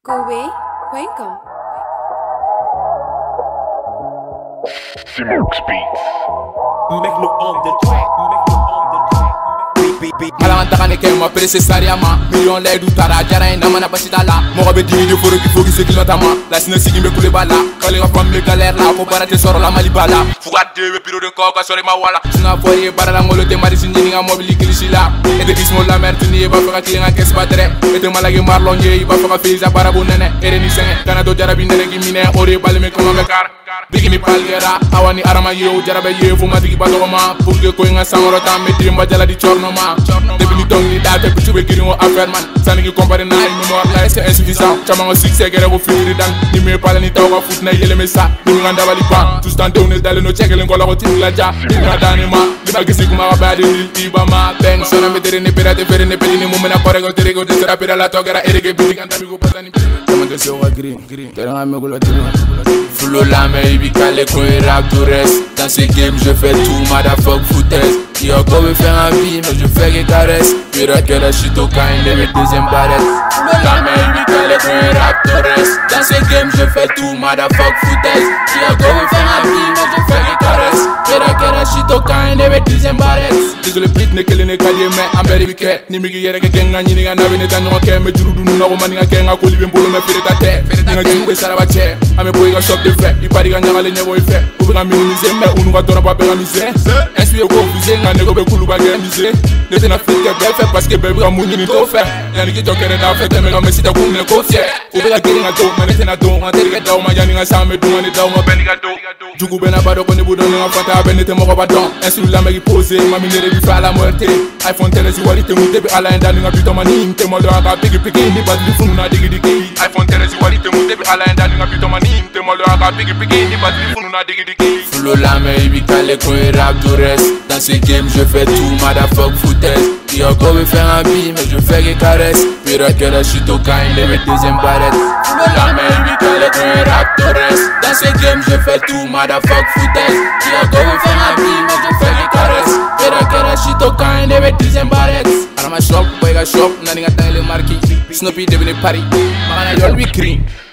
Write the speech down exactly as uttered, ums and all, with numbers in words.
Kobe, Quancom. Simox Beats. Make no on the track, make no on the track. Beat, beat, beat. Ala antaka ne kema necessariama million lay du tara jara ina mana basita la mo be digi foro ki fogi segi notama la sina sigi be kule bala kale ga famme galère la ko barate soro la mali bala fuga de be piro de ko ka sori ma wala sina foye barala ngolo te mari sinni nga mobili kilisi la e de kismo la mer tuni ba fa ki nga kes badre e te malagi marlo nje ba fa fiza barabu nene ere ni senge kana do jara bi nene gi mine ore bal me ko me kar bigi ni palgera awani arama yew jarabe yew fu matigi badoma pour que ko nga sangoro tambe dimba jala di chorno ma debi ni tongi date bi tube gini wo affaire man sani ki comparé na ay mémoire la c'est insuffisant chama succès gere wo firi dan ni me pala ni taw ka foot na yele me sa ni nga ndabali ba tout stand on dale no check ko la ko tin la ja ni nga dani ma ni ma gisi kuma ba de ni iba ma ben sona me tere ne perate fere ne peli ni mo mena korego tere go de sera pera la togera erege bi kan tabi go patani chama de so wa green green tere nga me go la tere fulo la me ibi kale ko rap to rest dans ce game je fais tout motherfuck foutaise. Yo go me faire un bim, mais je fais que caresse. Pirate que la shit au kind, les mes deuxième barrette. La main lui qu'elle est un rap to rest. Dans ce game je fais tout, motherfuck foutaise. Yo go me faire un bim, mais je fais que caresse. Pirate que la shit au kind, les mes deuxième barrette. Désolé Brit ne kele ne kaliye mais amberi bike. Ni migi yere ke kenga nyini nga nawe ne tanyo ke me juru dunu na ko mani nga kenga ko libe mbolo me fere tate. Nga jumbe saraba che. Ame boy ga shop de fait. Ipari ga nyanga le nyebo ife. Ube ga minimiser mais unu ga dona pa be ga miser. Inspire go fuser nga nego be kulu ba ge miser. Ne tena fit ke belle fait parce que belle ga muni ni to fait. Yani ki tokere da fait me ga mesita ku me ko fier. Ube ga giri nga do ma ne tena do nga tere ga daw ma yani nga sa me do nga daw ma ben ga do. Jugu bena ba do ko ne bu do nga fata ben te mo ko ba don. Inspire la me gi poser ma minere bi fa la muerte. iPhone tele si wari te mute bi ala enda nga bito mani te mo do aka pigi pigi ni ba di funu na digi digi. iPhone tele si wari te mute bi ala enda nga bito mani te mo do aka pigi pigi ni ba di funu na digi digi. Fulo la me ibi kale ko rap to rest. Dans ce game je fais tout motherfuck foutaise. Yo go me faire un bim mais je fais que caresse. Pirate que la shit au kind, les mes deuxième barrette. Fulo la me ibi kale ko rap to rest. Dans ce game je fais tout motherfuck foutaise. Yo go me faire un bim mais je fais que caresse. Pirate que la shit au kind, les mes deuxième barrette. Arama shop, boy ga shop, nani nga tangele marki. Snoopy devine Paris, magana yol bi green.